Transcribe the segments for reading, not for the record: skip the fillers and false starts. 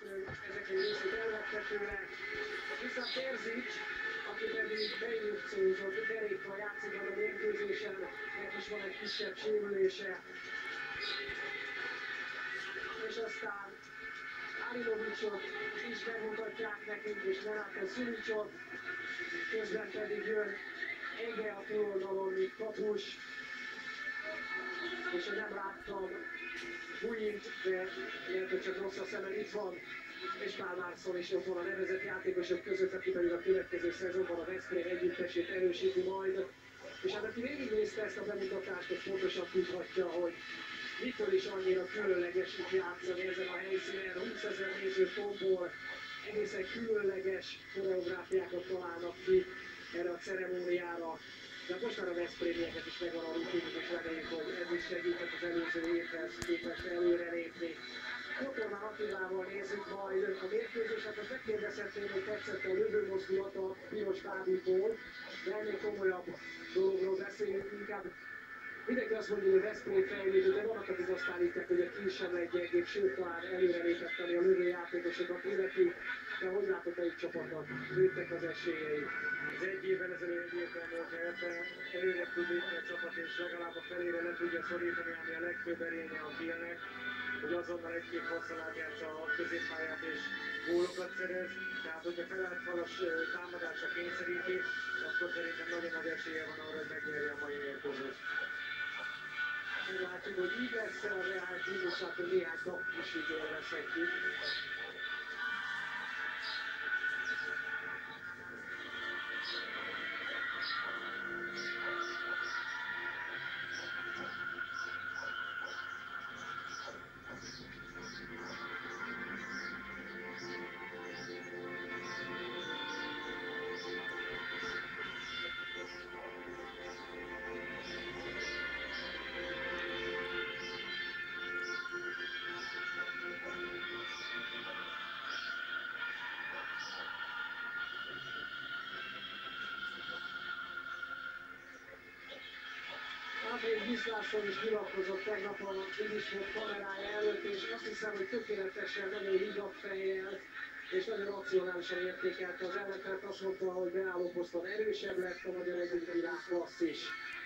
ezek egy részét elvette tőle. Viszont Terzic, aki pedig beinjukciózott derékkal játszik a mérkőzésen, neki is van egy kisebb sérülése. És aztán Alinovicsot is bemutatják nekünk, és Renato Sulicsot, közben pedig jön Ege a túloldalon, mint kapus, és nem láttam Bujint, de lehet, hogy csak rossz a szemem, itt van, és Pál Márszon is ott van a nevezett játékosok között, aki pedig a következő szezonban a Veszprém együttesét erősíti majd. És hát aki végignézte ezt a bemutatást, az pontosan tudhatja, hogy mitől is annyira különleges itt játszani ezen a helyszínen. 20 000 néző tombol egészen különleges koreográfiákat találnak ki erre a ceremóniára. De most már a Veszprémieket is megvan a rutinjuk, és reméljük, hogy ez is segített az előző évhez képest előrelépni. Kotormán Attilával nézzük majd a mérkőzést, hát most megkérdezhetném, hogy tetszett a lövőmozdulata a Piros Fábitól, de ennél komolyabb dologról beszélünk inkább. Mindenki azt mondja, hogy a Veszprém fejlődő, de vannak, akik azt állítják, hogy a Kiel sem egy gyengébb, sőt talán előrelépett, ami a lövőjátékosokat illeti. De hogy látod, melyik csapatnak nőttek az esélyei? Az egy évvel ezelőtt egyértelmű, hogy előre tud lépni a csapat, és legalább a felére le tudja szorítani, ami a legfőbb erénye a Kielnek, hogy azonnal egy-két hosszal átjátsza a középpályát és gólokat szerez. Tehát, hogyha felállt-falas támadásra kényszeríti, akkor szerintem nagyon nagy esélye van arra, hogy megnyerje a mai mérkőzést. Meglátjuk, hogy így lesz-e a Reál Zsidusát, hogy néhány kapus így élvezhetjük. Andrei Viszlászon is nyilatkozott tegnap a Vidisport kamerája előtt, és azt hiszem, hogy tökéletesen, nagyon higgadt fejjel és nagyon racionálisan értékelte az ellenfelet. Azt mondta, hogy beálló poszton erősebb lett a magyar együttírás passz is.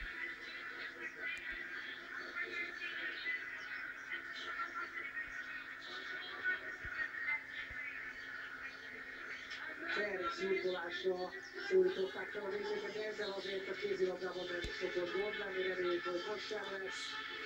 Ferenc szurkolásra szólították fel a nézőket, de ezzel azért a kézilabdában nem szokott gond lenni, reméljük, hogy most sem lesz.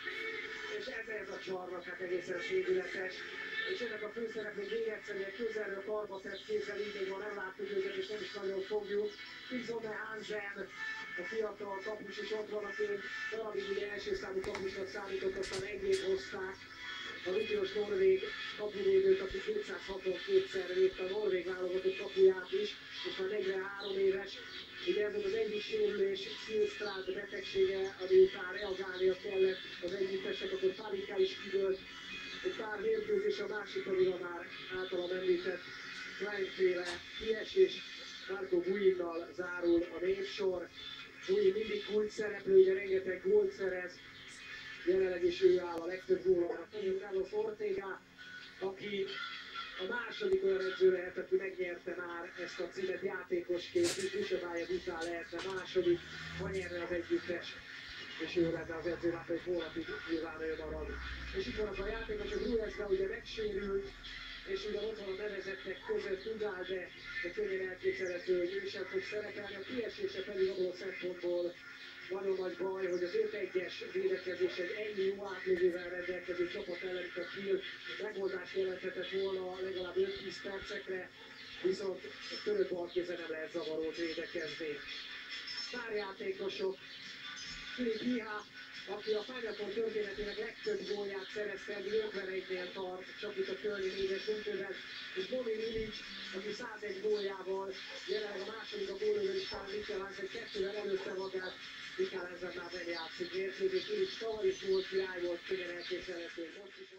És ez a csarnak, hát egészen szégületes. És ennek a főszereplő még egyszer egy közelről karba tett kézzel, így még ma nem láttuk őket, és nem is nagyon fogjuk. Izone Hansen, a fiatal kapus is ott van, aki darabig ugye első számú kapusnak számított, aztán Egét hozták. A Lukios norvég kapuvédőt, aki 262-szer lépte a norvég válogatott kapuját is, és már 43 éves. Ugye ez az egyik sérülés, Szilsztrád betegsége, ami után reagálnia kellett az együttesek, akkor Paliká is kidőlt. Egy pár mérkőzés, a másik pedig a már általam említett Kleinféle kiesés. Marco Buinnal zárul a névsor. Buin mindig kult szereplő, ugye rengeteg gólt szerez. Jelenleg is ő áll a legtöbb gólon. Carlos Ortega, aki a második olyan edző lehet, aki megnyerte már ezt a címet játékosként, Dusebájev után lehetne második, ha nyerne az együttes, és ő lenne az edző, hát egy hónapig nyilván ő marad. És itt van az a játékos, hogy Rueszbe ugye megsérült, és ugye ott van a nevezettek között Udál, de könnyen elképzelhető, hogy ő sem fog szerepelni, a kiesése pedig abból a szempontból nagyon nagy baj, hogy az 5-1-es védekezés egy ennyi jó átlövővel rendelkező csapat ellen, a Kiel megoldást jelenthetett volna legalább 5-10 percekre, viszont a török balkézzel nem lehet zavarót védekezni. Sztárjátékosok, Filip Miha, aki a Final Four történetének legtöbb gólját szerezte, eddig 51-nél tart, csak itt a kölni 4-es döntőben, és Bobby Milic, aki 101 góljával, jelenleg a második a gólölőlistán, Mikkel Hansen 2-vel előtte magát, Mikkel Hansen már nem játszik mérkőzés, Milic tavaly is gólt király volt, könnyen elképzelhető, most is